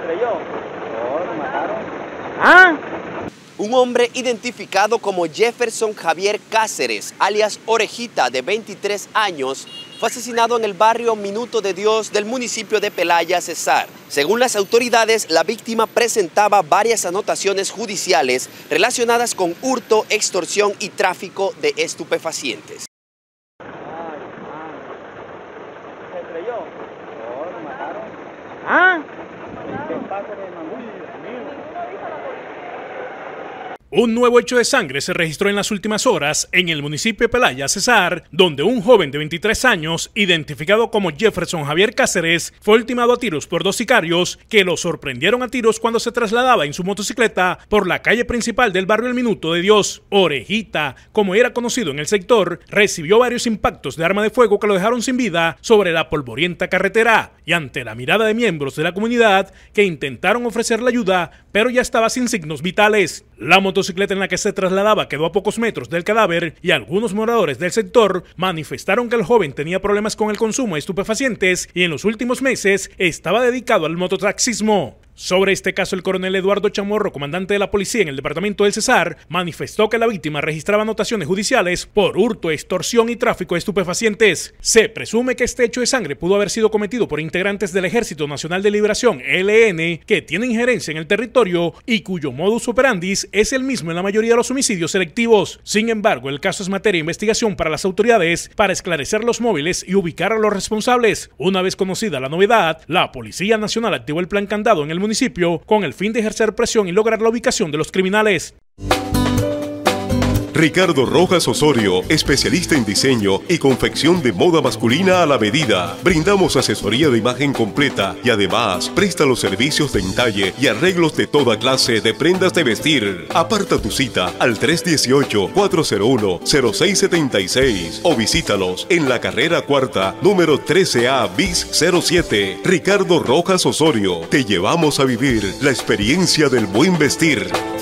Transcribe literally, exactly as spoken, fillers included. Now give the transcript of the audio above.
estrelló. Oh, lo mataron. ¿Ah? Un hombre identificado como Jefferson Javier Cáceres, alias Orejita, de veintitrés años, fue asesinado en el barrio Minuto de Dios del municipio de Pelaya, Cesar. Según las autoridades, la víctima presentaba varias anotaciones judiciales relacionadas con hurto, extorsión y tráfico de estupefacientes. Ay, hermano. Se estrelló. Oh, lo mataron. ¿Ah? ¿Qué pasa con el mangú? Dios mío. Un nuevo hecho de sangre se registró en las últimas horas en el municipio de Pelaya, Cesar, donde un joven de veintitrés años, identificado como Jefferson Javier Cáceres, fue ultimado a tiros por dos sicarios que lo sorprendieron a tiros cuando se trasladaba en su motocicleta por la calle principal del barrio El Minuto de Dios. Orejita, como era conocido en el sector, recibió varios impactos de arma de fuego que lo dejaron sin vida sobre la polvorienta carretera, y ante la mirada de miembros de la comunidad que intentaron ofrecerle ayuda, pero ya estaba sin signos vitales. La motocicleta en la que se trasladaba quedó a pocos metros del cadáver y algunos moradores del sector manifestaron que el joven tenía problemas con el consumo de estupefacientes y en los últimos meses estaba dedicado al mototaxismo. Sobre este caso, el coronel Eduardo Chamorro, comandante de la policía en el departamento del Cesar, manifestó que la víctima registraba anotaciones judiciales por hurto, extorsión y tráfico de estupefacientes. Se presume que este hecho de sangre pudo haber sido cometido por integrantes del Ejército Nacional de Liberación, E L N, que tienen injerencia en el territorio y cuyo modus operandi es el mismo en la mayoría de los homicidios selectivos. Sin embargo, el caso es materia de investigación para las autoridades para esclarecer los móviles y ubicar a los responsables. Una vez conocida la novedad, la Policía Nacional activó el plan candado en el municipio con el fin de ejercer presión y lograr la ubicación de los criminales. Ricardo Rojas Osorio, especialista en diseño y confección de moda masculina a la medida. Brindamos asesoría de imagen completa y además presta los servicios de entalle y arreglos de toda clase de prendas de vestir. Aparta tu cita al tres uno ocho, cuatro cero uno, cero seis siete seis o visítalos en la carrera cuarta, número trece A bis cero siete. Ricardo Rojas Osorio, te llevamos a vivir la experiencia del buen vestir.